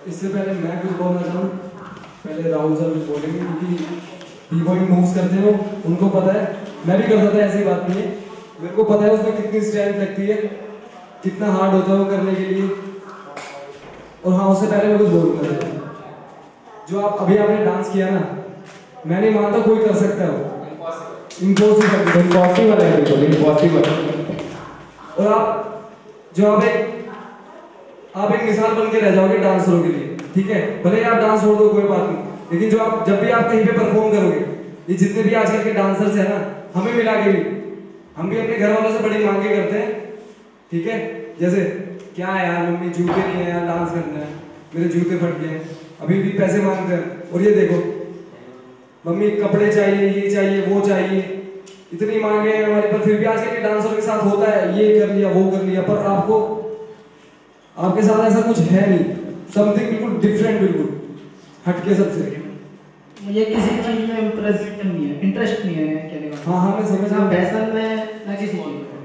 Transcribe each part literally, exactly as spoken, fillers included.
इससे पहले मैं कुछ बोलना चाहूँ, पहले राहुल सर कुछ बोलेंगे क्योंकि बी बॉइंग मूव्स करते हो, उनको पता है, मैं भी करता था, ऐसी बात नहीं है, मेरे को पता है उसमें कितनी स्ट्रेंथ लगती है, कितना हार्ड होता है वो करने के लिए। और हाँ, उससे पहले मैं कुछ बोलूँगा, जो आप अभी आपने डांस किया ना, मैं नहीं मानता कोई कर सकता है, इम्पॉसिबल इम्पॉसिबल है, बिल्कुल इम्पॉसिबल। और आप जो आप एक आप एक मिसाल बन के रह जाओगे डांसरों के लिए, ठीक है, भले आप डांस छोड़ दो कोई बात नहीं, लेकिन जो आप जब भी आप कहीं पे परफॉर्म करोगे, ये जितने भी आजकल के डांसर्स हैं ना, हमें मिला के भी, हम भी अपने घर वालों से बड़ी मांगे करते हैं, ठीक है, जैसे क्या है यार मम्मी जूते नहीं है यार, डांस करना है, मेरे जूते फट गए, अभी भी पैसे मांगते हैं। और ये देखो मम्मी कपड़े चाहिए, ये चाहिए, वो चाहिए, इतनी मांगे हैं हमारी, पर फिर भी आजकल के डांसरों के साथ होता है, ये कर लिया वो कर लिया, पर आपको आपके साथ ऐसा कुछ है नहीं, समथिंग बिल्कुल डिफरेंट, बिल्कुल हटके सबसे। मुझे किसी चीज में इंटरेस्ट नहीं है, इंटरेस्ट नहीं है कहने का। हाँ हाँ मैं समझ रहा हूँ, फैशन में ना किसी चीज में।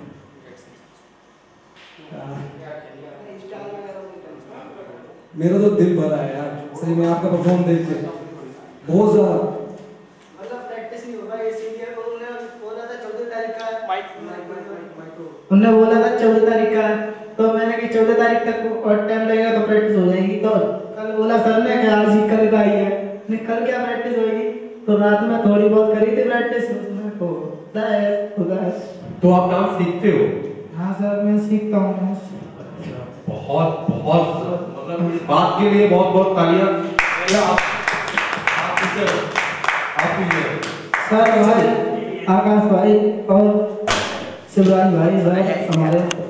मेरा तो दिल भरा है यार सही में आपका परफॉर्म देख के, बहुत ज्यादा। मतलब प्रैक्टिस नहीं होगा, ये सीनियर को उन्होंने बोला था चौदह तारीख का माइक उन्होंने बोला था चौदह तारीख का, तो मैंने कि चौदह तारीख तक और टाइम लगेगा तो प्रैक्टिस हो जाएगी। तो कल बोला सर ने कि आज ही कल का ही है, नहीं कल क्या प्रैक्टिस होगी, तो रात में थोड़ी बहुत करी थी प्रैक्टिस, उसमें तो होता है खुदा है। तो आप डांस सीखते हो? हाँ सर मैं सीखता हूँ। बहुत बहुत मतलब इस बात के लिए बहुत बहुत तालियां। आप आप टीचर आप टीचर सर भाई आकाश भाई और शिवराज भाई भाई हमारे